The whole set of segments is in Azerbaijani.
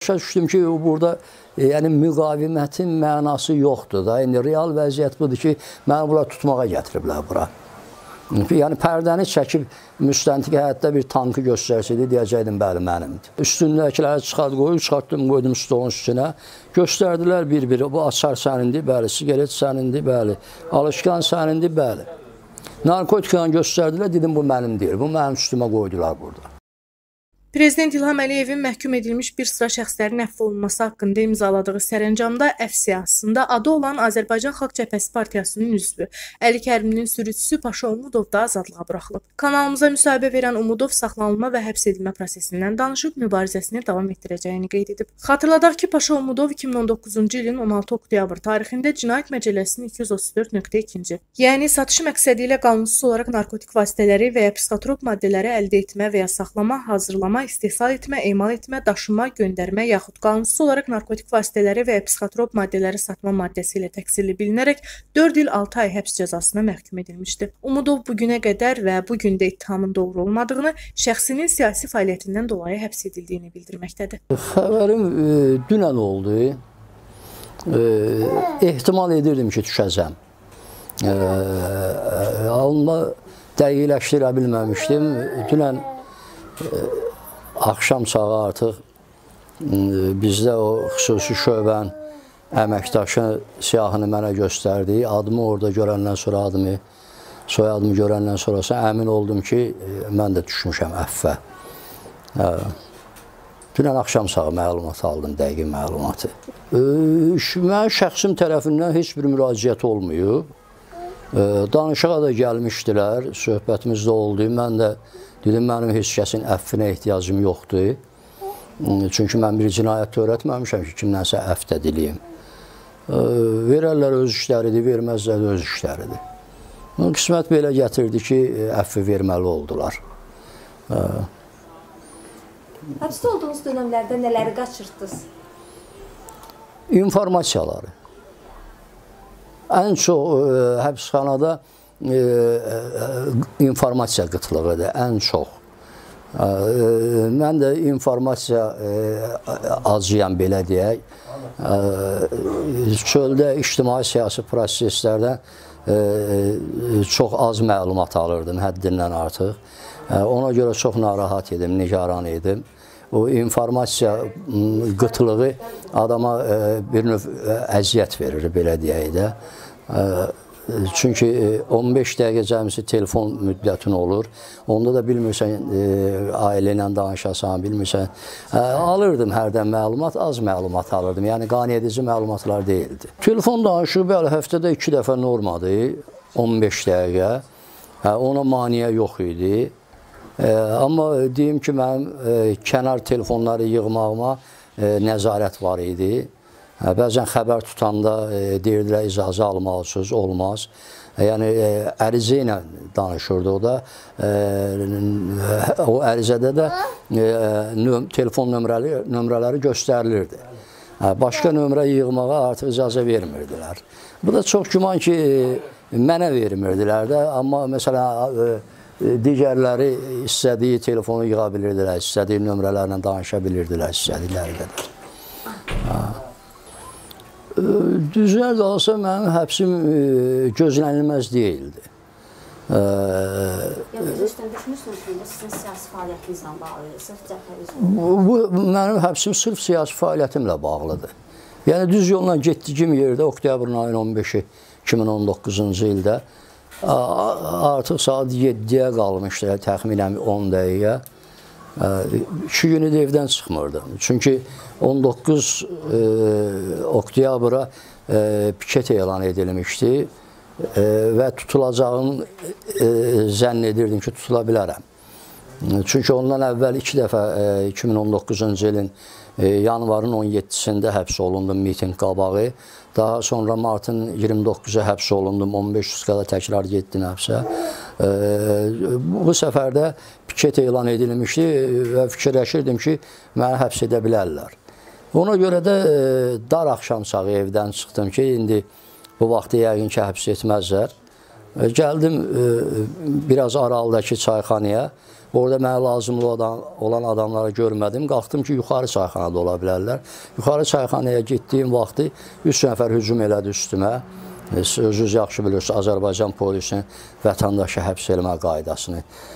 Başa düşdüm ki, burada yəni müqavimətin mənası yoxdur da. İndi real vəziyyət budur ki, məni bunlar tutmağa gətiriblər bura. Yəni pərdəni çəkib müstəntiq həyatda bir tankı göstərsəydi, deyəcəkdim, bəli, mənimdir. Üstündəkiləri çıxartdım, qoydum stolun üstünə. Göstərdilər bir-biri, bu açar sənindir, bəli, sigaret sənindir, bəli, alışqan sənindir, bəli. Narkotikanı göstərdilər, dedim, bu mənim deyil, bu mənim üstümə qoydular burada. Prezident İlham Əliyevin məhkum edilmiş bir sıra şəxslərin əfv olunması haqqında imzaladığı sərəncamda əfv siyahısında adı olan Azərbaycan Xalq Cəbhəsi Partiyasının üzvü Əli Kərimlinin sürücüsü Paşa Umudov da azadlığa buraxılıb. Kanalımıza müsahibə verən Umudov saxlanılma və həbs edilmə prosesindən danışıb mübarizəsini davam etdirəcəyini qeyd edib. Xatırladaq ki, Paşa Umudov 2019-cu ilin 16 oktyabr tarixində Cinayət Məcəlləsinin 234.2, yəni satış məqsədi ilə qanunsuz olaraq narkotik vasitələri və ya psixotrop maddələri əldə etmə və ya saxlama, hazırlama, istehsal etmə, emal etmə, daşıma, göndərmə yaxud qanunsuz olaraq narkotik vasitələri və ya psixotrop maddələri satma maddəsi ilə təqsirli bilinərək 4 il 6 ay həbs cəzasına məhkum edilmişdi. Umudov bugünə qədər və bu gün də ittihamın doğru olmadığını, şəxsinin siyasi fəaliyyətindən dolayı həbs edildiyini bildirməkdədir. Xəbərim dünən oldu. Ehtimal edirdim ki, düşəcəm. Amma dəqiqləşdirə bilməmişdim. Dünən axşam sağı artıq bizdə o xüsusi şöbən əməkdaşı siyahını mənə göstərdi. Adımı orada görəndən sonra, soyadımı görəndən sonrası əmin oldum ki, mən də düşmüşəm əffə. Dünən axşam sağı məlumat aldım, dəqiq məlumatı. Mən şəxsim tərəfindən heç bir müraciət olmayıb. Danışığa da gəlmişdilər, söhbətimiz də oldu. Mən də dedim, mənim heç kəsin əffinə ehtiyacım yoxdur. Çünki mən bir cinayət törətməmişəm ki, kimdənsə əff də diliyim. Verərlər öz işləridir, verməzlər də öz işləridir. Qismət belə gətirdi ki, əffi verməli oldular. Həbsdə olduğunuz dönəmlərdə nələri qaçırtdınız? İnformasiyaları. Ən çox həbsxanada informasiya qıtlığıdır, ən çox. Mən də informasiya acıyam, belə deyək. Çöldə ictimai-siyasi proseslərdən çox az məlumat alırdım, həddindən artıq. Ona görə çox narahat idim, nigaran idim. O informasiya qıtlığı adama bir növ əziyyət verir, belə deyək də. Çünki 15 dəqiqə cəmisi telefon müddətin olur. Onda da bilmirsən, ailə ilə danışasan, bilmirsən. Alırdım hərdən məlumat, az məlumat alırdım. Yəni, qane-edici məlumatlar deyildi. Telefon danışığı, bəli, həftədə 2 dəfə normadır, 15 dəqiqə. Ona maniyə yox idi. Amma deyim ki, mənim kənar telefonları yığmağıma nəzarət var idi. Bəzən xəbər tutanda deyirdilər, icazə almalısınız, olmaz. Yəni, ərizə ilə danışırdı o da. O ərizədə də telefon nömrələri göstərilirdi. Başqa nömrə yığmağa artıq icazə vermirdilər. Bu da çox güman ki, mənə vermirdilər də. Amma məsələn, digərləri istədiyi telefonu yığa bilirdilər, istədiyi nömrələrlə danışa bilirdilər, istədikləri qədər. Düzünə qalsa, mənim həbsim gözlənilməz deyildi. Siz üstən düşmüşsünüz ki, sizin siyasi fəaliyyətinizlə bağlıdır, sırf cəbhərizmlə? Mənim həbsim sırf siyasi fəaliyyətimlə bağlıdır. Yəni, düz yolla getdiyim yerdə, oktyabrın ayın 15-i 2019-cu ildə artıq saat 7-yə qalmışdı, təxminən 10 dəqiqə. 2 günü də evdən çıxmırdım. Çünki 19 oktyabra piket elan edilmişdi və tutulacağını zənn edirdim ki, tutula bilərəm. Çünki ondan əvvəl 2 dəfə 2019-cu ilin yanvarın 17-sində həbs olundum miting qabağı. Daha sonra martın 29-a həbs olundum, 15 sutkada təkrar getdim həbsə. Bu səfər də piket elan edilmişdi və fikirləşirdim ki, məni həbs edə bilərlər. Ona görə də dar axşam sağı evdən çıxdım ki, indi bu vaxtı yəqin ki, həbs etməzlər. Gəldim biraz aralıdakı çayxanaya. Orada mənə lazımlı olan adamları görmədim. Qalxdım ki, yuxarı çayxanada ola bilərlər. Yuxarı çayxanaya getdiyim vaxtı 3 nəfər hücum elədi üstümə. Özünüz yaxşı bilirsiniz, Azərbaycan polisinin vətəndaşı həbs eləmə qaydasını.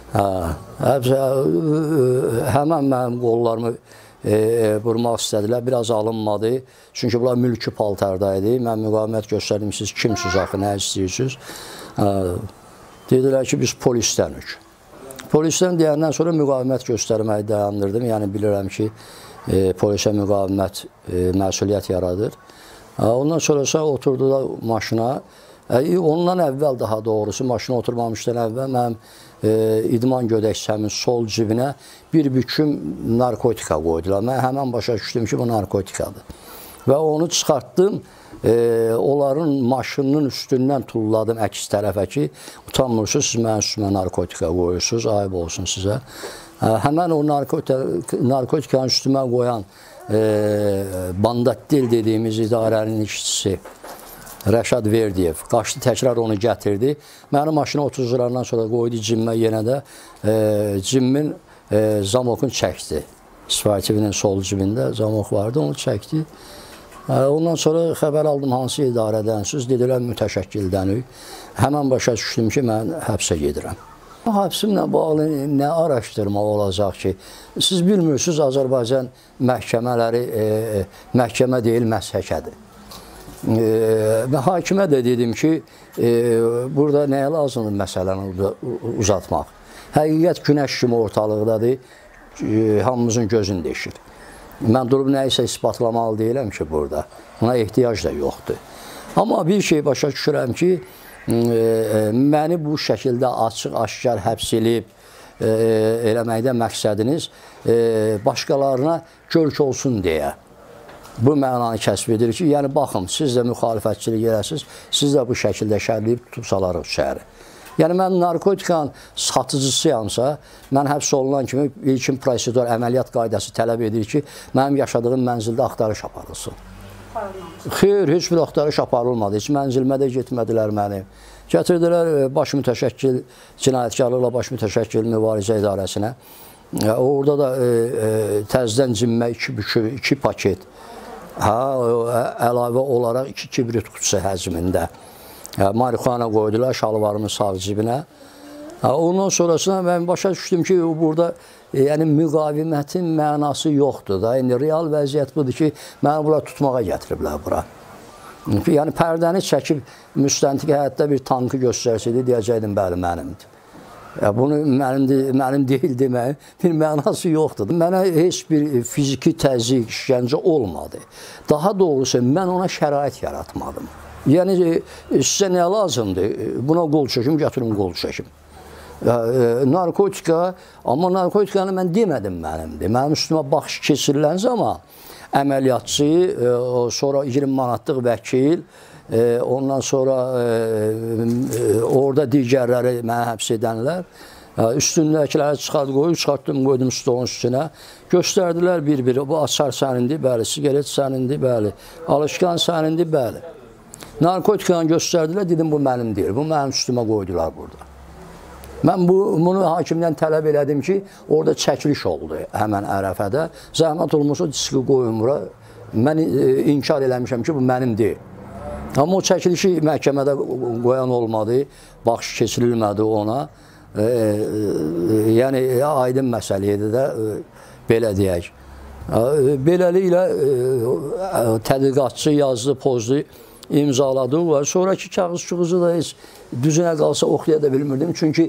Həmən mənim qollarımı vurmaq istədilər. Biraz alınmadı. Çünki bunlar mülki paltardaydı. Mən müqavimət göstərdim, siz kimsiniz axı, nə istəyirsiniz? Dedilər ki, biz polislənik. Polisdən deyəndən sonra müqavimət göstərməyi dayandırdım. Yəni bilirəm ki, polisə müqavimət məsuliyyət yaradır. Ondan sonrası oturdular maşına. Ondan əvvəl daha doğrusu, maşına oturmamışdan əvvəl mənim idman gödəkçəmin sol cibinə bir büküm narkotika qoydular. Mən həmən başa düşdüm ki, bu narkotikadır. Və onu çıxartdım. Onların maşınının üstündən tulladım əks tərəfə ki, utanmırsınız, siz mənim üstümə narkotika qoyursunuz, ayıb olsun sizə. Həmən o narkotikanın üstümə qoyan Bandatdil dediyimiz idarənin işçisi Rəşad Verdiyev qaçdı, təkrar onu gətirdi. Mənim maşına 30 liradan sonra qoydu cimə, yenə də cimmin zamokunu çəkdi. Sportivinin sol cibində zamok vardı, onu çəkdi. Ondan sonra xəbər aldım hansı idarədənsiz, dedilər mütəşəkkildənik. Həmən başa düşdüm ki, mən həbsə gedirəm. Həbsimlə bağlı nə araşdırma olacaq ki, siz bilmirsiniz, Azərbaycan məhkəmələri məhkəmə deyil, məshəkədir. Hakimə də dedim ki, burada nəyə lazımdır məsələni uzatmaq? Həqiqət günəş kimi ortalıqdadır, hamımızın gözünü deşir. Mən durub nəyisə ispatlamalı deyiləm ki, burada. Buna ehtiyac da yoxdur. Amma bir şey başa düşürəm ki, məni bu şəkildə açıq-aşkar həbs edib eləməkdə məqsədiniz başqalarına görk olsun deyə bu mənanı kəsb edir ki, yəni baxın, siz də müxalifətçilik eləsiniz, siz də bu şəkildə şərləyib tutub salarıq şəhəri. Yəni, mən narkotikanın satıcısıyamsa, mən həbs olunan kimi ilkin prosedur əməliyyat qaydası tələb edir ki, mənim yaşadığım mənzildə axtarış aparılsın. Xeyr, heç bir axtarış aparılmadı. Heç mənzilimə də getmədilər mənim. Gətirdilər baş mütəşəkkil, cinayətkarlıqla baş mütəşəkkil mübarizə idarəsinə. Orada da təzdən cimmə 2 paket, əlavə olaraq 2 kibrit qutusu həcmində marixuana qoydular şalvarımın sağ cibinə. Ondan sonrasında mən başa düşdüm ki, burada müqavimətin mənası yoxdur da. İndi real vəziyyət budur ki, məni bura tutmağa gətiriblər bura. Yəni, pərdəni çəkib müstəntiq həyatda bir tankı göstərsəydi, deyəcəkdim, bəli, mənimdir. Bunu mənim deyil demək, bir mənası yoxdur. Mənə heç bir fiziki təzyiq, işgəncə olmadı. Daha doğrusu, mən ona şərait yaratmadım. Yəni, sizə nə lazımdır? Buna qol çəkim, gətirin qol çəkim. Narkotika, amma narkotikanı mən demədim mənimdir. Mənim üstümə baxış keçirilən zaman əməliyyatçı, sonra 20 manatlıq vəkil, ondan sonra orada digərləri mənə həbs edənlər, üstündəkiləri çıxartdım, qoydum stolun üstünə, göstərdilər bir-biri, bu açar sənindir, bəli, sigaret sənindir, bəli, alışqan sənindir, bəli. Narkotikanı göstərdilər, dedim, bu mənim deyil, bu mənim üstümə qoydular burada. Mən bunu hakimdən tələb elədim ki, orada çəkiliş oldu həmən ərəfədə. Zəhmət olmasa diski qoyun bura. Mən inkar eləmişəm ki, bu mənim deyil. Amma o çəkilişi məhkəmədə qoyan olmadı, baxış keçirilmədi ona. Yəni, aydın məsələ idi də, belə deyək. Beləliklə, tədqiqatçı yazdı, pozdu, imzaladı və sonraki kağız-çuğuzu da heç düzünə qalsa oxuya da bilmirdim. Çünki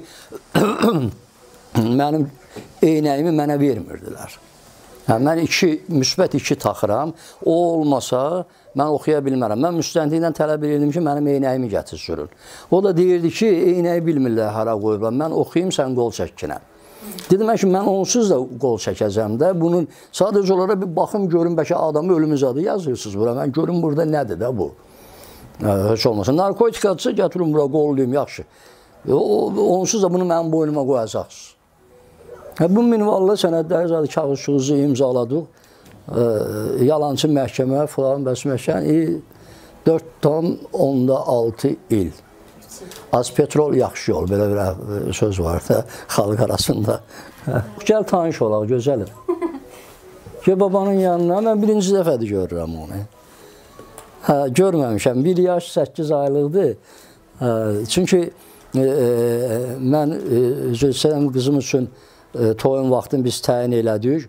mənim eynəyimi mənə vermirdilər. Mən müsbət 2 taxıram, o olmasa mən oxuya bilmərəm. Mən müstəntiqdən tələb edirdim ki, mənim eynəyimi gətir sürün. O da deyirdi ki, eynəyi bilmirlər hara qoyublar, mən oxuyayım, sən qol çəkkinə. Dedim ki, mən onsuz da qol çəkəcəm də, bunun sadəcə olaraq bir baxım, görün, bəlkə adamı ölümüz adı yazırsınız bura, mən görün burada nədir də bu. Heç olmasın. Narkotikacısı gətirin bura qollayım, yaxşı. Onsuz da bunu mənim boynuma qoyacaqsınız. Bu minvallı sənədləri zaten kağız-çuğuzu imzaladıq. Yalancı məhkəmə, filan bəs məhkəmə 4,6 il. Az petrol yaxşı yol, belə bir söz var da xalq arasında. Gəl tanış olaq, gözəlim. Ki babanın yanına, mən birinci dəfədir görürəm onu. Görməmişəm, 1 yaş 8 aylıqdır. Çünki mən qızım üçün toyun vaxtını biz təyin elədik.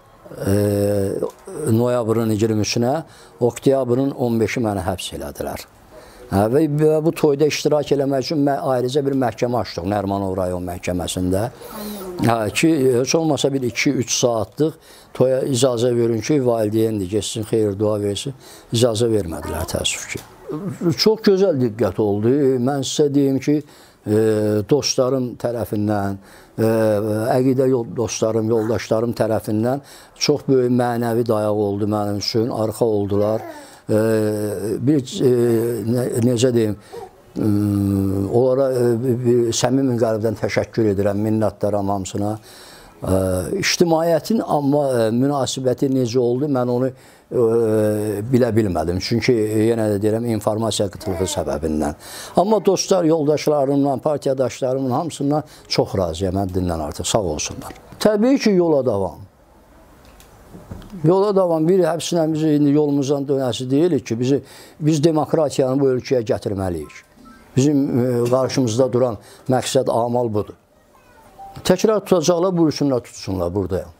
Noyabrın 23-nə, oktyabrın 15-i məni həbs elədilər. Və bu toyda iştirak eləmək üçün ayrıca bir məhkəmə açdıq Nərimanov rayon məhkəməsində. Ki, heç olmasa bir 2-3 saatlıq toya icazə verin ki, valideyndir, geçsin, xeyir, dua versin. İcazə vermədilər, təəssüf ki. Çox gözəl diqqət oldu. Mən sizə deyim ki, dostlarım tərəfindən, əqidə dostlarım, yoldaşlarım tərəfindən çox böyük mənəvi dayaq oldu mənim üçün, arxa oldular. Necə deyim, onlara səmimi qəlbdən təşəkkür edirəm, minnətdaram hamısına. İctimaiyyətin amma münasibəti necə oldu, mən onu bilə bilmədim. Çünki yenə də deyirəm, informasiya qıtlığı səbəbindən. Amma dostlar, yoldaşlarımla, partiyadaşlarımın hamısından çox razıyam, həddindən artıq, sağ olsunlar. Təbii ki, yola davam. Yola davam, bir həbsinə biz indi yolumuzdan dönəsi deyilik ki, biz demokratiyanı bu ölkəyə gətirməliyik. Bizim qarşımızda duran məqsəd, amal budur. Təkrar tutacaqlar, bu üçünlə tutsunlar buradayım.